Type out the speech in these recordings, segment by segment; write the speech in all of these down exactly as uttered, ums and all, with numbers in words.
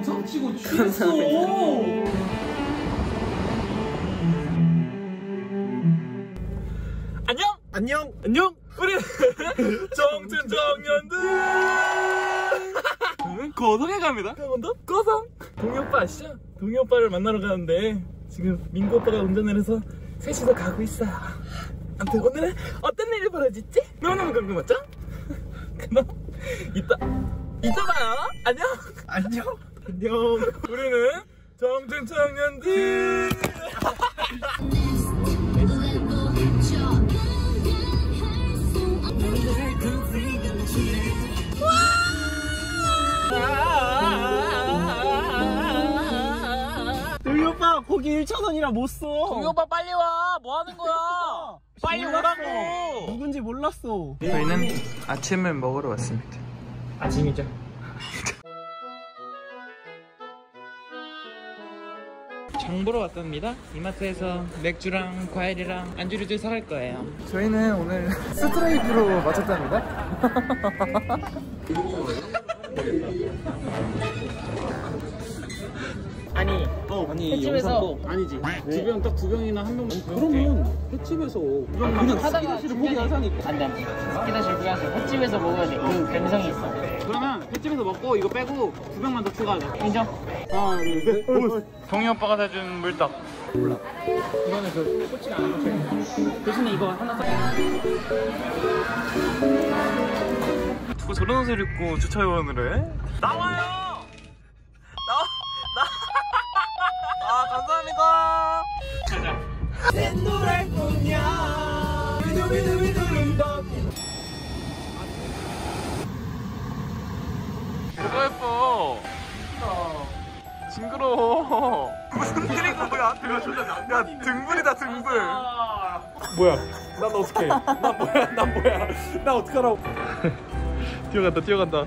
영상 찍어 취했어. 안녕! 안녕! 안녕! 우리는 정춘 청년들! 저는 고성에 갑니다. 강원도 고성! 동희 오빠 아시죠? 동희 오빠를 만나러 가는데 지금 민구 오빠가 운전을 해서 셋이서 가고 있어요. 아무튼 오늘은 어떤 일이 벌어질지 너무너무 궁금하죠? 그럼 이따 이따 봐요. 안녕! 안녕! 안녕! 우리는 정춘 청년들! 동희 오빠 거기 일천 원이라 못 써. 동희 오빠 빨리 와. 뭐 하는 거야? 빨리 오라고. 누군지 몰랐어. 저희는 아침을 먹으러 왔습니다. 아침이죠. 장 보러 왔답니다. 이마트에서 맥주랑 과일이랑 안주류들 사갈 거예요. 저희는 오늘 스트라이크로 마쳤답니다. 아니, 어, 아니 횟집에서 아니지. 두 병 딱 두 병이나 한 병. 그러면 횟집에서 그냥 스키다시를 포기하자니까. 안돼 안돼. 스키다시를 포기하세요. 횟집에서 먹어야 돼. 그 감성이 있어. 그러면 횟집에서 먹고 이거 빼고 두 병만 더 추가하자. 인정? 하나, 둘, 셋. 동희 오빠가 사준 물떡. 이거는 그 꼬치가 안 넣혀. 대신에 이거 하나 더. 누가 저런 옷을 입고 주차요원을 해? 나와요! 나와! 나! 아, 감사합니다! 가자. 샌노랄 꿈이야. 뭐가 예뻐? 징그러워. 무슨 그림인 거야? 야, 등불이다, 등불. 뭐야? 난 어떡해? 난 뭐야? 난 뭐야? 나 어떡하라고? 뛰어간다, 뛰어간다.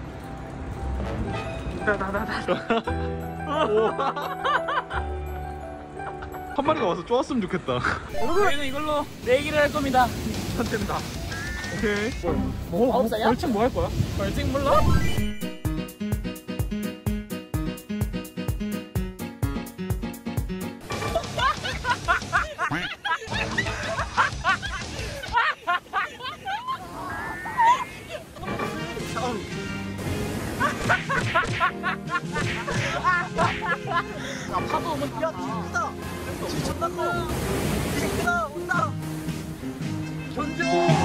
한 마리가 와서 쪼았으면 좋겠다. 저희는 이걸로 내기를 할 겁니다. 된다. 오케이. 뭐? 없어요? 벌칙 뭐 할 거야? 벌칙 몰라? 야, 파도 오면 야, 진짜 진짜 커. 진짜 온다. 견뎌.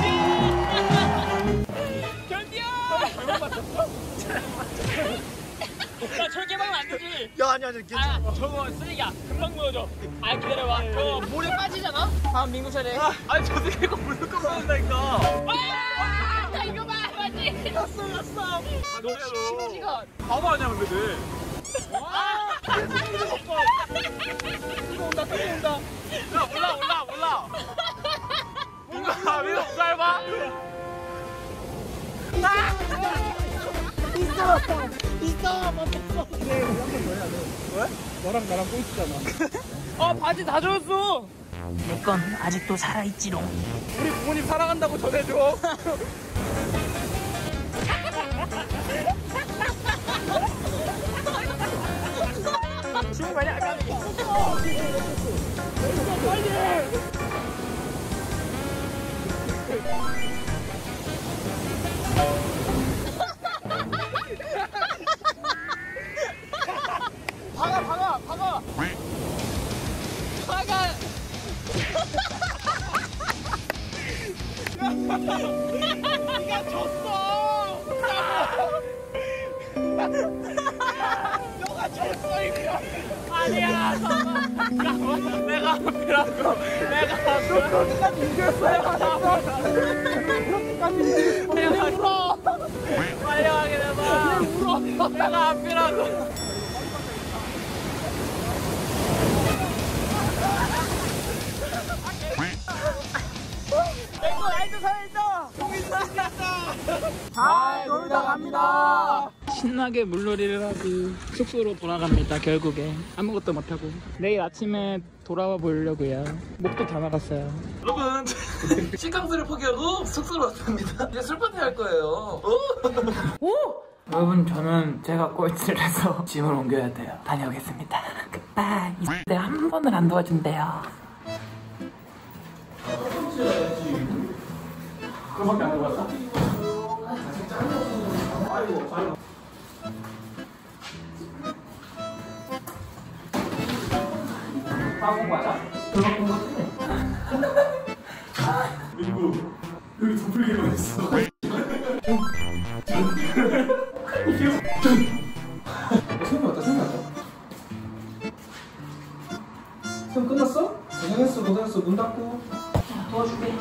견디야! 나 저렇게 막으면 안 되지. 야, 아니 아니 괜찮아. 아, 저거 쓰레기야. 금방 무너져. 아, 기다려봐. 저거 물에 빠지잖아? 다음 민구 차례. 아니, 저 새끼가 무조건 먹는다니까. 아! 나 이거 봐, 맞지? 갔어 갔어. 너 십 시간. 바보 아니야, 근데 쟤. 와! 이거 온다 또 온다. 야, 올라, 올라, 올라. 뭔가, 왜 짧아? 있어 있어 멈췄어. 그래 우리 한번 더 해야 돼. 왜? 너랑 나랑 꼴찌잖아. 어, 바지 다 젖었어. 내 건 아직도 살아있지롱. 우리 부모님 사랑한다고 전해줘. 지금 많이 안 가는 게 박아 박아 박아. 화가 네가 졌어. 너가 졌어 이거. 아니야. 내가 앞이라고. 내가 앞이라고. 그렇게까지 이겼어요. 그렇게까지 내가 울어. 빨리 확인해봐. 울어. 내가 앞이라고. 내거 알도 살아있어. 동이 살아있다. 잘 놀다 갑니다. 신나게 물놀이를 하고 숙소로 돌아갑니다. 결국에 아무것도 못하고 내일 아침에 돌아와 보려고요. 목도 다 나갔어요. 여러분, 신캉스를 포기하고 숙소로 왔답니다. 이제 술파티 할 거예요. 오! 오! 여러분 저는 제가 꼴찌를 해서 짐을 옮겨야 돼요. 다녀오겠습니다. 아, 이때 한 번을 안 도와준대요. 그거밖에 안 도와줬어? 화공 맞아? 그만큼 그리고 여기 도플갱어 있어. 생각났다 생각났다. 시험 끝났어? 고생했어 고생했어. 문 닫고. 도와줄게.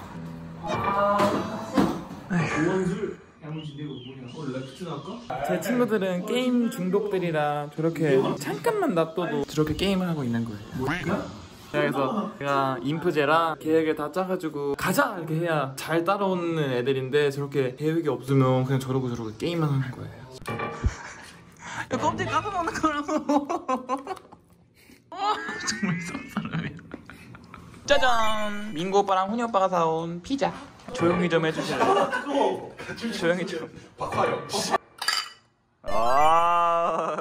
조원술 야무진데 이거 뭐냐? 어 레프트 나갈까? 제 친구들은 게임 중독들이라 저렇게 잠깐만 놔둬도 저렇게 게임을 하고 있는 거예요. 뭐야? 그래서 제가 인프제라 계획을 다 짜가지고 가자 이렇게 해야 잘 따라오는 애들인데 저렇게 계획이 없으면 그냥 저러고 저러고 게임만 하는 거예요. 야 껍질 까서 먹는 거라고. 정말 이상한 사람이야. 짜잔! 민구 오빠랑 훈이 오빠가 사온 피자. 조용히 좀 해주실래요? 조용히 좀. 박화요. 아.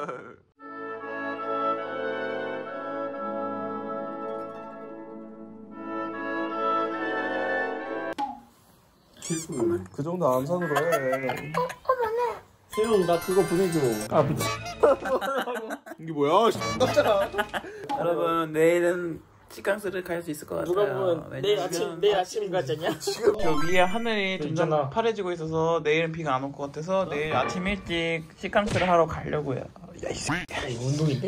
그 정도 암산으로 해. 세영 나 그거 보내줘. 아 미친. 이게 뭐야? 깜짝아. 여러분 내일은 치캉스를 갈 수 있을 것 같아요. 누가 보면 내일 아침 내일 아침인 거 같잖냐? 지금 저 위에 하늘이 점점 있잖아. 파래지고 있어서 내일은 비가 안 올 것 같아서 내일 아침 일찍 치캉스를 하러 가려고요. 야, 이 새끼. 야, 이거 운동인데?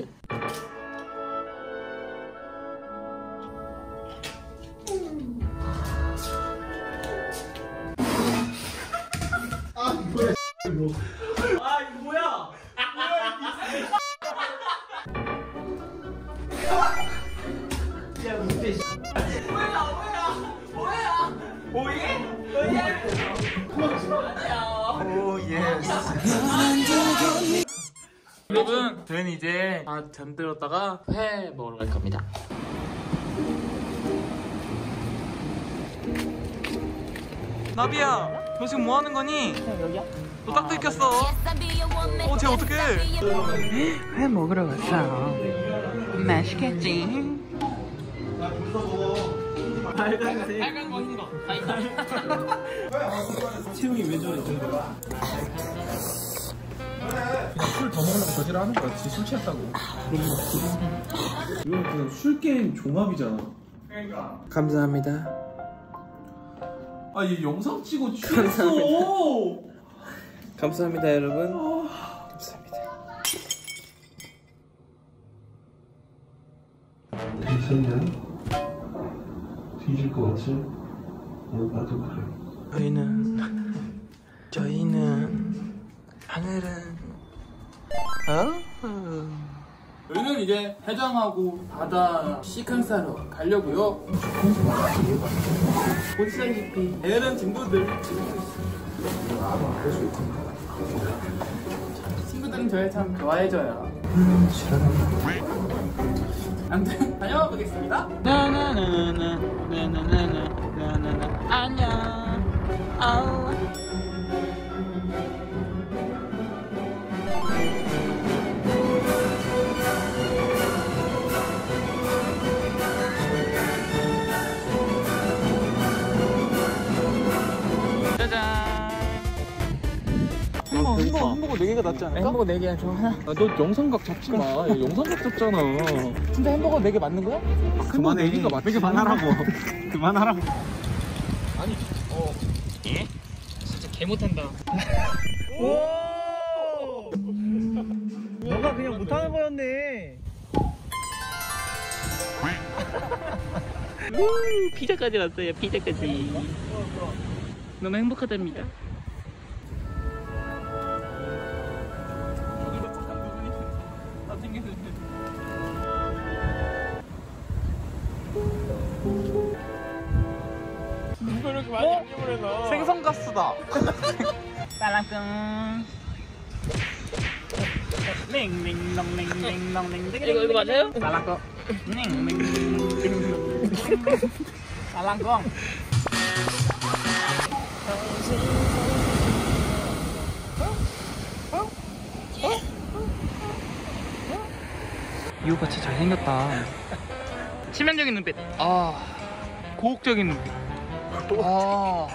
아 뭐야 이거. 아 이거 뭐야? 야 문제 씨. 오 예스. 여러분 저희는 이제 다 잠들었다가 회 먹으러 갈 겁니다. 나비야 너 지금 뭐 하는 거니? 여기야? 너 딱 들켰어. 어, 쟤 어떡해? 회 먹으러 갔어. 맛있겠지? 빨간색. 빨간 거 흰 거. 채용이 왜 저래? 술 더 먹으려고 저지를 하는 거야. 지 술 취했다고. 이건 그냥 술 게임 종합이잖아. 그러니까. 감사합니다. 아, 얘 영상 찍어 취했어. 감사합니다 여러분. 감사합니다. 괜찮냐? 뒤질 것 같지? 어, 나도 그래. 저희는 저희는 하늘은 어? 저희는 이제 해장하고 바다 시캉스하러 가려고요. 보시다시피 애는 친구들 친구들은 저를 참 좋아해줘요. 아무튼 다녀와 보겠습니다. 나나나나 나나나나 나나나 안녕. 아우. 햄버거, 햄버거, 햄버거 네 개가 낫지 않을까? 햄버거 네 개야, 저 하나. 아, 너 영상각 잡지 마. 얘 영상각 잡잖아. 진짜 햄버거 네 개 맞는 거야? 그만해. 네개가 맞지. 그만하라고. 그만하라고. 아니, 어. 예? 진짜 개 못한다. 오! 너가 그냥 못하는 거였네. 우, 피자까지 왔어요, 피자까지. 너무 행복하답니다. 누가 이렇게 많이 양념을 해서 생선가스다. 빨랑끔. 링링롱링링롱링. 이거 이거 맞아요? 빨랑꺼. 링링링. 빨랑꺼. 이 오빠 진짜 잘생겼다. 치명적인 눈빛. 아, 고혹적인 눈빛. 아.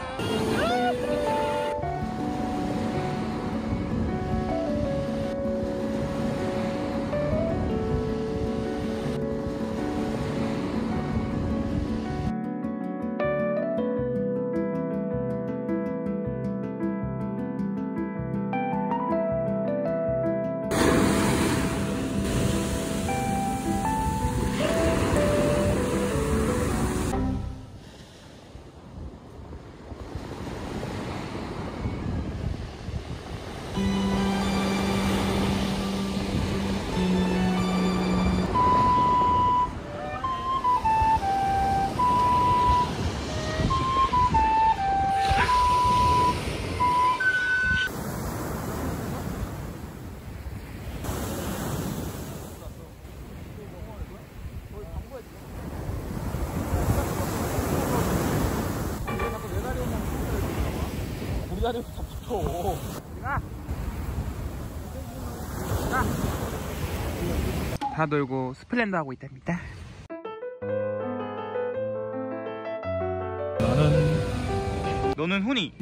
기다리고 다 붙어. 다 놀고 스플렌더 하고 있답니다. 나는 너는 훈이.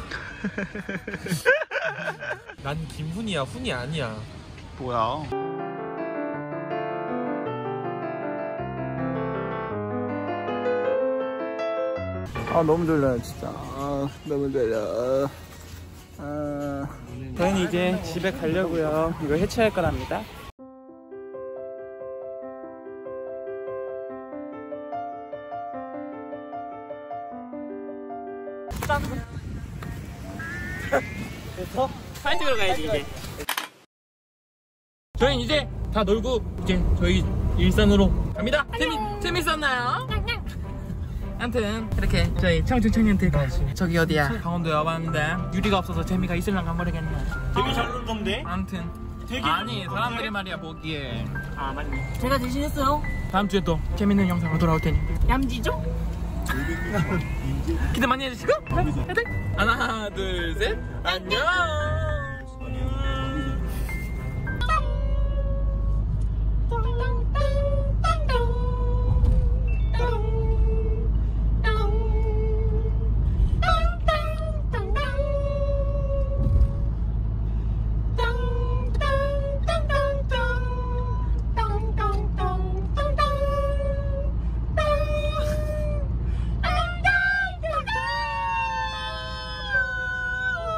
난 김훈이야, 훈이 아니야. 뭐야? 아 너무 졸려요 진짜. 아 너무 졸려. 아 저희는 이제 집에 가려고요. 이거 해체할 거랍니다. 됐어? 사진 찍으러 가야지 이제. 저희는 이제 다 놀고 이제 저희 일산으로 갑니다. 재미 재밌었나요? 아무튼 이렇게 저희 청춘 청년들과 저기 어디야 강원도에 와봤는데 유리가 없어서 재미가 있을랑가 모르겠네. 되게 잘 놀던데? 아무튼 되게 아니 사람들이 말이야 보기에. 아 맞네. 제가 대신했어요. 다음 주에 또 재밌는 영상으로 돌아올 테니 얌지죠? 기대 많이 해주시고 하나 둘 셋 안녕.